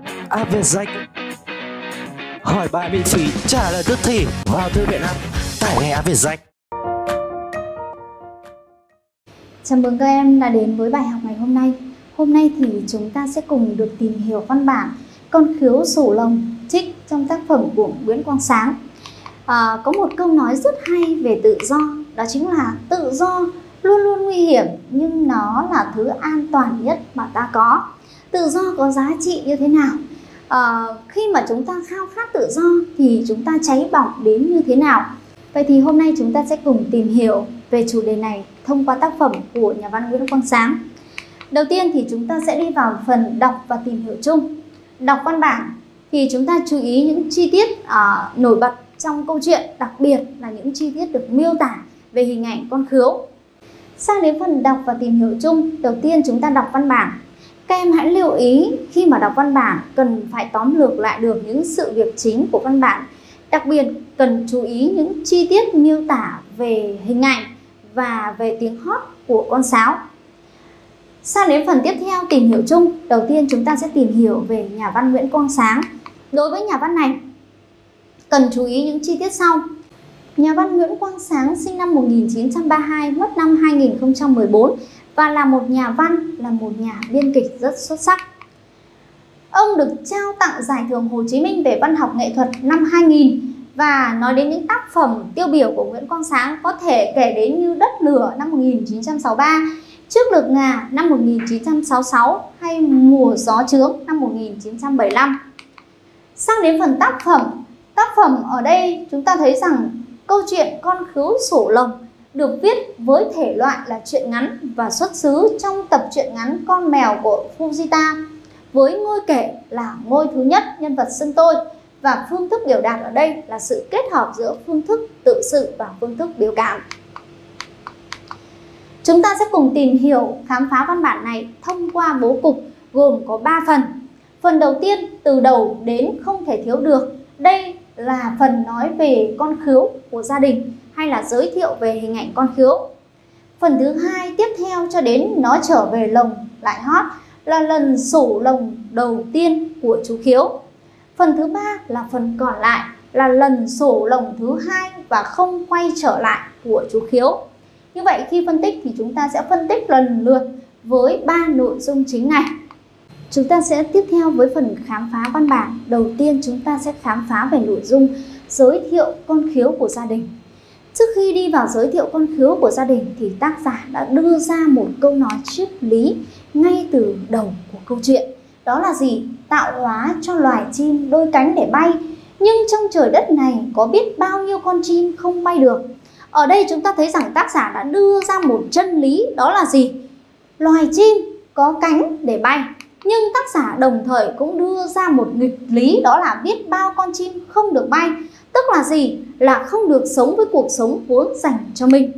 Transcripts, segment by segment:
Aviazac. Hỏi bài miễn phí, trả lời tức thì vào thư viện app, tải ngay Aviazac. Chào mừng các em đã đến với bài học ngày hôm nay. Hôm nay thì chúng ta sẽ cùng được tìm hiểu văn bản Con khiếu sổ lồng trích trong tác phẩm của Nguyễn Quang Sáng. Có một câu nói rất hay về tự do, đó chính là tự do luôn luôn nguy hiểm nhưng nó là thứ an toàn nhất mà ta có. Tự do có giá trị như thế nào? Khi mà chúng ta khao khát tự do thì chúng ta cháy bỏng đến như thế nào? Vậy thì hôm nay chúng ta sẽ cùng tìm hiểu về chủ đề này thông qua tác phẩm của nhà văn Nguyễn Quang Sáng. Đầu tiên thì chúng ta sẽ đi vào phần đọc và tìm hiểu chung. Đọc văn bản thì chúng ta chú ý những chi tiết nổi bật trong câu chuyện, đặc biệt là những chi tiết được miêu tả về hình ảnh con khiếu. Sang đến phần đọc và tìm hiểu chung, đầu tiên chúng ta đọc văn bản. Các em hãy lưu ý khi mà đọc văn bản cần phải tóm lược lại được những sự việc chính của văn bản. Đặc biệt cần chú ý những chi tiết miêu tả về hình ảnh và về tiếng hót của con sáo. Sang đến phần tiếp theo tìm hiểu chung, đầu tiên chúng ta sẽ tìm hiểu về nhà văn Nguyễn Quang Sáng. Đối với nhà văn này cần chú ý những chi tiết sau. Nhà văn Nguyễn Quang Sáng sinh năm 1932, mất năm 2014 và là một nhà văn, là một nhà biên kịch rất xuất sắc. Ông được trao tặng Giải thưởng Hồ Chí Minh về văn học nghệ thuật năm 2000. Và nói đến những tác phẩm tiêu biểu của Nguyễn Quang Sáng có thể kể đến như Đất Lửa năm 1963, Trước Lược Ngà năm 1966 hay Mùa Gió Chướng năm 1975. Sang đến phần tác phẩm ở đây chúng ta thấy rằng câu chuyện Con khiếu sổ lồng được viết với thể loại là truyện ngắn và xuất xứ trong tập truyện ngắn Con Mèo của Fujita, với ngôi kể là ngôi thứ nhất, nhân vật xưng tôi, và phương thức biểu đạt ở đây là sự kết hợp giữa phương thức tự sự và phương thức biểu cảm. Chúng ta sẽ cùng tìm hiểu, khám phá văn bản này thông qua bố cục gồm có 3 phần. Phần đầu tiên, từ đầu đến không thể thiếu được. Đây là phần nói về con khiếu của gia đình hay là giới thiệu về hình ảnh con khiếu. Phần thứ hai tiếp theo cho đến nó trở về lồng lại hót là lần sổ lồng đầu tiên của chú khiếu. Phần thứ ba là phần còn lại là lần sổ lồng thứ hai và không quay trở lại của chú khiếu. Như vậy khi phân tích thì chúng ta sẽ phân tích lần lượt với 3 nội dung chính này. Chúng ta sẽ tiếp theo với phần khám phá văn bản. Đầu tiên chúng ta sẽ khám phá về nội dung giới thiệu con khiếu của gia đình. Trước khi đi vào giới thiệu con khiếu của gia đình thì tác giả đã đưa ra một câu nói triết lý ngay từ đầu của câu chuyện. Đó là gì? Tạo hóa cho loài chim đôi cánh để bay, nhưng trong trời đất này có biết bao nhiêu con chim không bay được. Ở đây chúng ta thấy rằng tác giả đã đưa ra một chân lý, đó là gì? Loài chim có cánh để bay, nhưng tác giả đồng thời cũng đưa ra một nghịch lý, đó là biết bao con chim không được bay. Tức là gì? Là không được sống với cuộc sống vốn dành cho mình.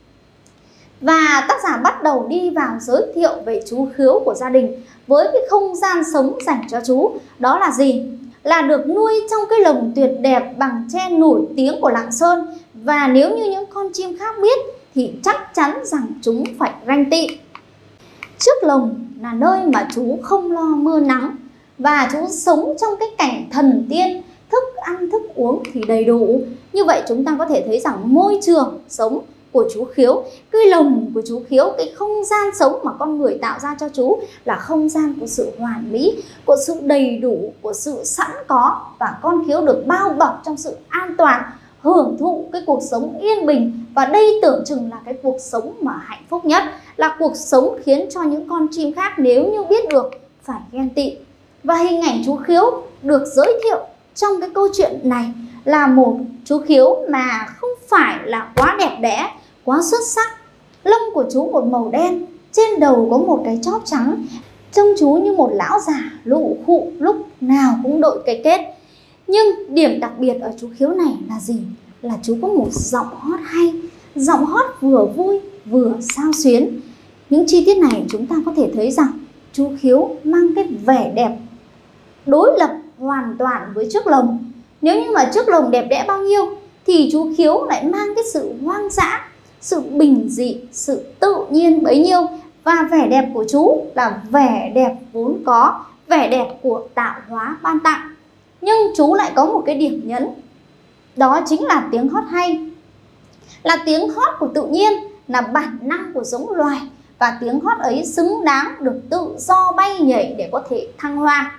Và tác giả bắt đầu đi vào giới thiệu về chú khiếu của gia đình với cái không gian sống dành cho chú. Đó là gì? Là được nuôi trong cái lồng tuyệt đẹp bằng tre nổi tiếng của Lạng Sơn. Và nếu như những con chim khác biết thì chắc chắn rằng chúng phải ganh tị. Trước lồng là nơi mà chú không lo mưa nắng, và chú sống trong cái cảnh thần tiên, thức ăn thức uống thì đầy đủ. Như vậy chúng ta có thể thấy rằng môi trường sống của chú khiếu, cái lồng của chú khiếu, cái không gian sống mà con người tạo ra cho chú là không gian của sự hoàn mỹ, của sự đầy đủ, của sự sẵn có, và con khiếu được bao bọc trong sự an toàn, hưởng thụ cái cuộc sống yên bình. Và đây tưởng chừng là cái cuộc sống mà hạnh phúc nhất, là cuộc sống khiến cho những con chim khác nếu như biết được phải ghen tị. Và hình ảnh chú khiếu được giới thiệu trong cái câu chuyện này là một chú khiếu mà không phải là quá đẹp đẽ, quá xuất sắc. Lông của chú một màu đen, trên đầu có một cái chóp trắng, trông chú như một lão già lụ khụ, lúc nào cũng đội cái kết. Nhưng điểm đặc biệt ở chú khiếu này là gì? Là chú có một giọng hót hay, giọng hót vừa vui vừa xao xuyến. Những chi tiết này chúng ta có thể thấy rằng chú khiếu mang cái vẻ đẹp đối lập hoàn toàn với trước lồng. Nếu như mà trước lồng đẹp đẽ bao nhiêu thì chú khiếu lại mang cái sự hoang dã, sự bình dị, sự tự nhiên bấy nhiêu. Và vẻ đẹp của chú là vẻ đẹp vốn có, vẻ đẹp của tạo hóa ban tặng. Nhưng chú lại có một cái điểm nhấn, đó chính là tiếng hót hay, là tiếng hót của tự nhiên, là bản năng của giống loài. Và tiếng hót ấy xứng đáng được tự do bay nhảy để có thể thăng hoa.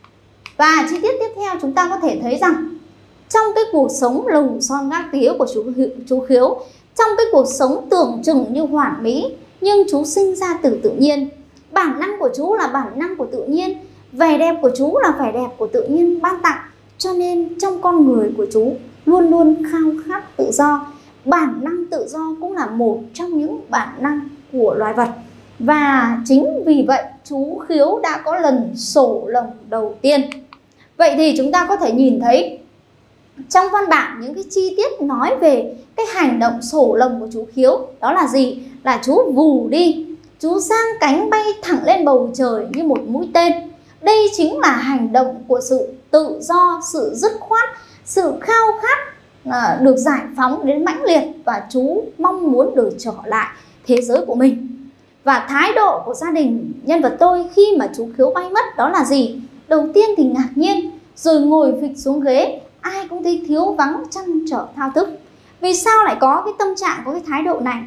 Và chi tiết tiếp theo chúng ta có thể thấy rằng trong cái cuộc sống lồng son gác tía của chú Khiếu, trong cái cuộc sống tưởng chừng như hoàn mỹ, nhưng chú sinh ra từ tự nhiên. Bản năng của chú là bản năng của tự nhiên, vẻ đẹp của chú là vẻ đẹp của tự nhiên ban tặng. Cho nên trong con người của chú luôn luôn khao khát tự do. Bản năng tự do cũng là một trong những bản năng của loài vật. Và chính vì vậy chú Khiếu đã có lần sổ lồng đầu tiên. Vậy thì chúng ta có thể nhìn thấy trong văn bản những cái chi tiết nói về cái hành động sổ lồng của chú Khiếu. Đó là gì? Là chú vù đi, chú giang cánh bay thẳng lên bầu trời như một mũi tên. Đây chính là hành động của sự tự do, sự dứt khoát, sự khao khát được giải phóng đến mãnh liệt. Và chú mong muốn được trở lại thế giới của mình. Và thái độ của gia đình nhân vật tôi khi mà chú Khiếu bay mất đó là gì? Đầu tiên thì ngạc nhiên, rồi ngồi phịch xuống ghế. Ai cũng thấy thiếu vắng, trăn trở thao thức. Vì sao lại có cái tâm trạng, có cái thái độ này?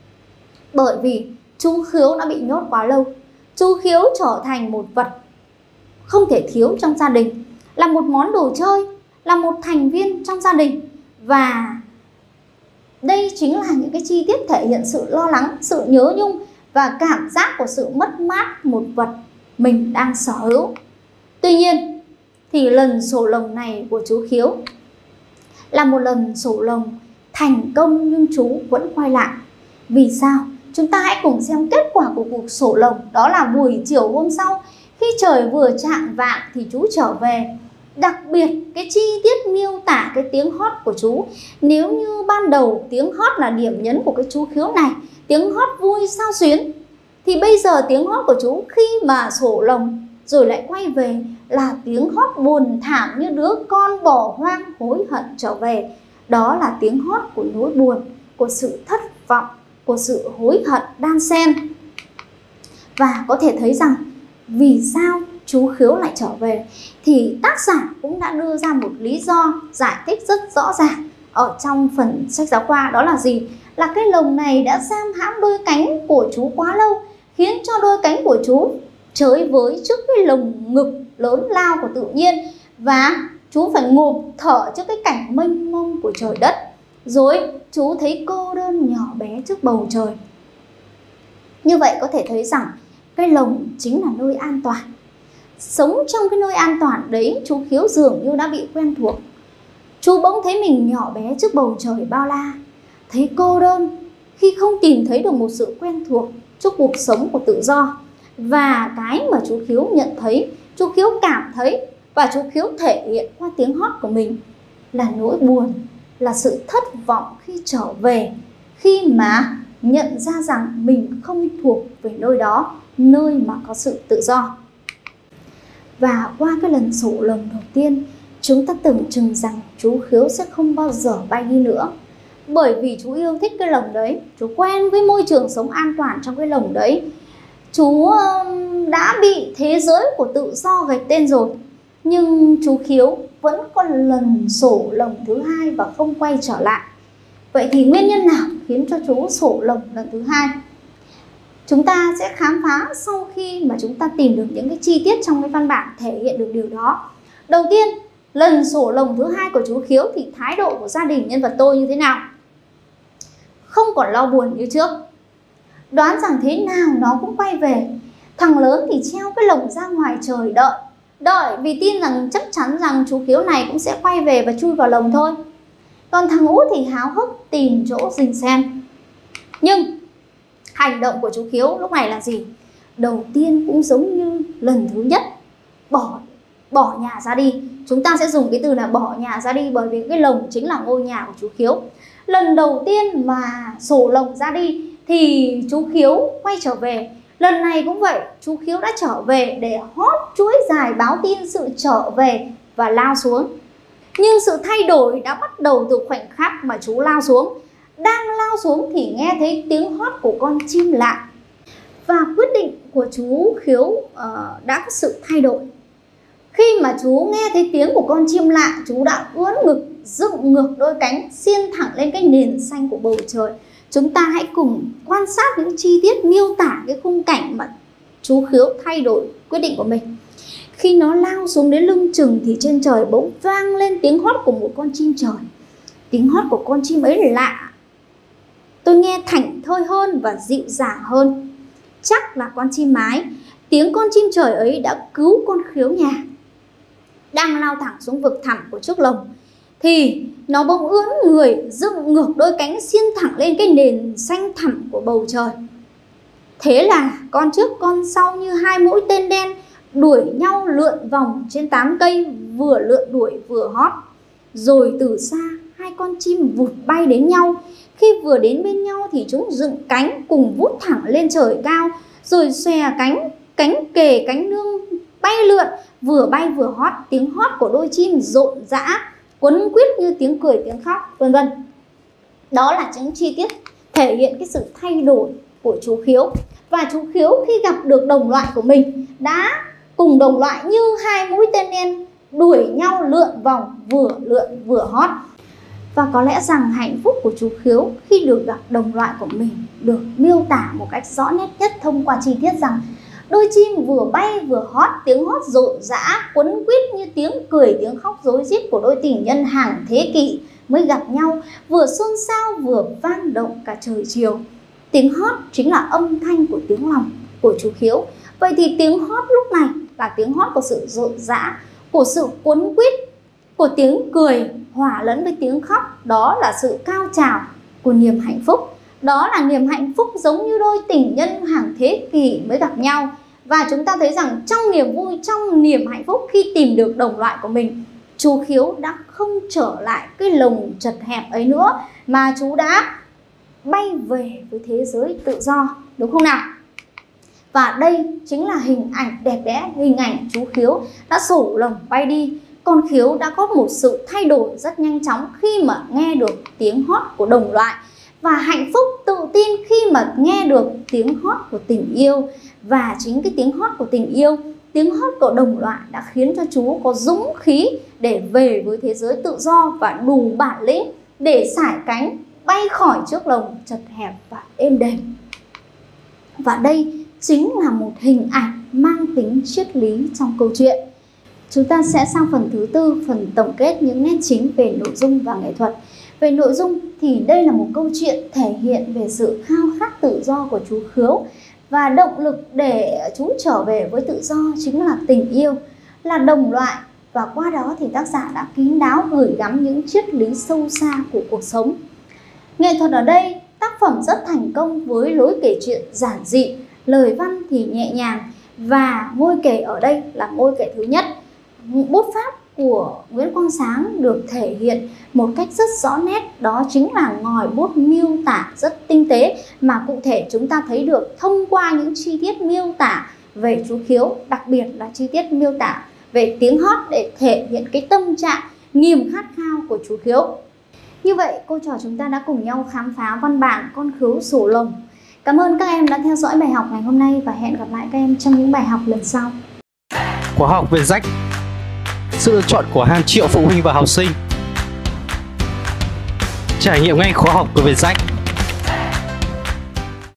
Bởi vì chú Khiếu đã bị nhốt quá lâu. Chú Khiếu trở thành một vật không thể thiếu trong gia đình, là một món đồ chơi, là một thành viên trong gia đình. Và đây chính là những cái chi tiết thể hiện sự lo lắng, sự nhớ nhung và cảm giác của sự mất mát một vật mình đang sở hữu. Tuy nhiên thì lần sổ lồng này của chú Khiếu là một lần sổ lồng thành công, nhưng chú vẫn quay lại. Vì sao? Chúng ta hãy cùng xem kết quả của cuộc sổ lồng. Đó là buổi chiều hôm sau, khi trời vừa chạng vạng thì chú trở về. Đặc biệt cái chi tiết miêu tả cái tiếng hót của chú. Nếu như ban đầu tiếng hót là điểm nhấn của cái chú Khiếu này, tiếng hót vui xao xuyến, thì bây giờ tiếng hót của chú khi mà sổ lồng rồi lại quay về là tiếng hót buồn thảm như đứa con bỏ hoang hối hận trở về. Đó là tiếng hót của nỗi buồn, của sự thất vọng, của sự hối hận đan xen. Và có thể thấy rằng vì sao chú Khiếu lại trở về thì tác giả cũng đã đưa ra một lý do giải thích rất rõ ràng ở trong phần sách giáo khoa. Đó là gì? Là cái lồng này đã giam hãm đôi cánh của chú quá lâu, khiến cho đôi cánh của chú chới với trước cái lồng ngực lớn lao của tự nhiên. Và chú phải ngộp thở trước cái cảnh mênh mông của trời đất. Rồi chú thấy cô đơn nhỏ bé trước bầu trời. Như vậy có thể thấy rằng cái lồng chính là nơi an toàn. Sống trong cái nơi an toàn đấy, chú Khiếu dường như đã bị quen thuộc. Chú bỗng thấy mình nhỏ bé trước bầu trời bao la, thấy cô đơn khi không tìm thấy được một sự quen thuộc trước cuộc sống của tự do. Và cái mà chú Khiếu nhận thấy, chú Khiếu cảm thấy và chú Khiếu thể hiện qua tiếng hót của mình là nỗi buồn, là sự thất vọng khi trở về, khi mà nhận ra rằng mình không thuộc về nơi đó, nơi mà có sự tự do. Và qua cái lần sổ lồng đầu tiên, chúng ta tưởng chừng rằng chú Khiếu sẽ không bao giờ bay đi nữa. Bởi vì chú yêu thích cái lồng đấy, chú quen với môi trường sống an toàn trong cái lồng đấy. Chú đã bị thế giới của tự do gạch tên rồi. Nhưng chú Khiếu vẫn còn lần sổ lồng thứ hai và không quay trở lại. Vậy thì nguyên nhân nào khiến cho chú sổ lồng lần thứ hai? Chúng ta sẽ khám phá sau khi mà chúng ta tìm được những cái chi tiết trong cái văn bản thể hiện được điều đó. Đầu tiên, lần sổ lồng thứ hai của chú Khiếu thì thái độ của gia đình nhân vật tôi như thế nào? Không còn lo buồn như trước. Đoán rằng thế nào nó cũng quay về. Thằng lớn thì treo cái lồng ra ngoài trời đợi vì tin rằng chắc chắn rằng chú Khiếu này cũng sẽ quay về và chui vào lồng thôi. Còn thằng Út thì háo hức tìm chỗ rình xem. Nhưng hành động của chú Khiếu lúc này là gì? Đầu tiên cũng giống như lần thứ nhất, bỏ nhà ra đi. Chúng ta sẽ dùng cái từ là bỏ nhà ra đi, bởi vì cái lồng chính là ngôi nhà của chú Khiếu. Lần đầu tiên mà sổ lồng ra đi thì chú Khiếu quay trở về. Lần này cũng vậy, chú Khiếu đã trở về để hót chuỗi dài báo tin sự trở về và lao xuống. Nhưng sự thay đổi đã bắt đầu từ khoảnh khắc mà chú lao xuống. Đang lao xuống thì nghe thấy tiếng hót của con chim lạ. Và quyết định của chú Khiếu đã có sự thay đổi. Khi mà chú nghe thấy tiếng của con chim lạ, chú đã ưỡn ngực, dựng ngược đôi cánh, xiên thẳng lên cái nền xanh của bầu trời. Chúng ta hãy cùng quan sát những chi tiết miêu tả cái khung cảnh mà chú Khiếu thay đổi quyết định của mình. Khi nó lao xuống đến lưng chừng thì trên trời bỗng vang lên tiếng hót của một con chim trời. Tiếng hót của con chim ấy lạ, tôi nghe thảnh thơi hơn và dịu dàng hơn. Chắc là con chim mái. Tiếng con chim trời ấy đã cứu con Khiếu nhà. Đang lao thẳng xuống vực thẳm của chiếc lồng thì nó bỗng ưỡn người, dựng ngược đôi cánh, xiên thẳng lên cái nền xanh thẳm của bầu trời. Thế là con trước con sau như hai mũi tên đen đuổi nhau lượn vòng trên tán cây, vừa lượn đuổi vừa hót. Rồi từ xa hai con chim vụt bay đến nhau. Khi vừa đến bên nhau thì chúng dựng cánh cùng vút thẳng lên trời cao, rồi xòe cánh, cánh kề cánh nương bay lượn, vừa bay vừa hót. Tiếng hót của đôi chim rộn rã, quấn quýt như tiếng cười tiếng khóc, vân vân. Đó là những chi tiết thể hiện cái sự thay đổi của chú Khiếu. Và chú Khiếu khi gặp được đồng loại của mình đã cùng đồng loại như hai mũi tên đen đuổi nhau lượn vòng, vừa lượn vừa hót. Và có lẽ rằng hạnh phúc của chú Khiếu khi được gặp đồng loại của mình được miêu tả một cách rõ nét nhất thông qua chi tiết rằng đôi chim vừa bay vừa hót, tiếng hót rộn rã, quấn quýt như tiếng cười tiếng khóc rối rít của đôi tình nhân hàng thế kỷ mới gặp nhau, vừa xôn xao vừa vang động cả trời chiều. Tiếng hót chính là âm thanh của tiếng lòng của chú Khiếu. Vậy thì tiếng hót lúc này là tiếng hót của sự rộn rã, của sự quấn quýt, của tiếng cười hòa lẫn với tiếng khóc. Đó là sự cao trào của niềm hạnh phúc. Đó là niềm hạnh phúc giống như đôi tình nhân hàng thế kỷ mới gặp nhau. Và chúng ta thấy rằng trong niềm vui, trong niềm hạnh phúc khi tìm được đồng loại của mình, chú Khiếu đã không trở lại cái lồng chật hẹp ấy nữa, mà chú đã bay về với thế giới tự do, đúng không nào? Và đây chính là hình ảnh đẹp đẽ, hình ảnh chú Khiếu đã sổ lồng bay đi. Con Khiếu đã có một sự thay đổi rất nhanh chóng khi mà nghe được tiếng hót của đồng loại, và hạnh phúc tự tin khi mà nghe được tiếng hót của tình yêu. Và chính cái tiếng hót của tình yêu, tiếng hót của đồng loại đã khiến cho chú có dũng khí để về với thế giới tự do và đủ bản lĩnh để sải cánh bay khỏi chiếc lồng chật hẹp và êm đềm. Và đây chính là một hình ảnh mang tính triết lý trong câu chuyện. Chúng ta sẽ sang phần thứ tư, phần tổng kết những nét chính về nội dung và nghệ thuật. Về nội dung thì đây là một câu chuyện thể hiện về sự khao khát tự do của chú Khiếu. Và động lực để chú trở về với tự do chính là tình yêu, là đồng loại. Và qua đó thì tác giả đã kín đáo gửi gắm những triết lý sâu xa của cuộc sống. Nghệ thuật ở đây, tác phẩm rất thành công với lối kể chuyện giản dị, lời văn thì nhẹ nhàng. Và ngôi kể ở đây là ngôi kể thứ nhất. Bút pháp của Nguyễn Quang Sáng được thể hiện một cách rất rõ nét, đó chính là ngòi bút miêu tả rất tinh tế, mà cụ thể chúng ta thấy được thông qua những chi tiết miêu tả về chú Khiếu, đặc biệt là chi tiết miêu tả về tiếng hót để thể hiện cái tâm trạng niềm khát khao của chú Khiếu. Như vậy cô trò chúng ta đã cùng nhau khám phá văn bản Con Khiếu Sổ Lồng. Cảm ơn các em đã theo dõi bài học ngày hôm nay và hẹn gặp lại các em trong những bài học lần sau. Khóa học về rách, sự lựa chọn của hàng triệu phụ huynh và học sinh. Trải nghiệm ngay khóa học của Vietjet.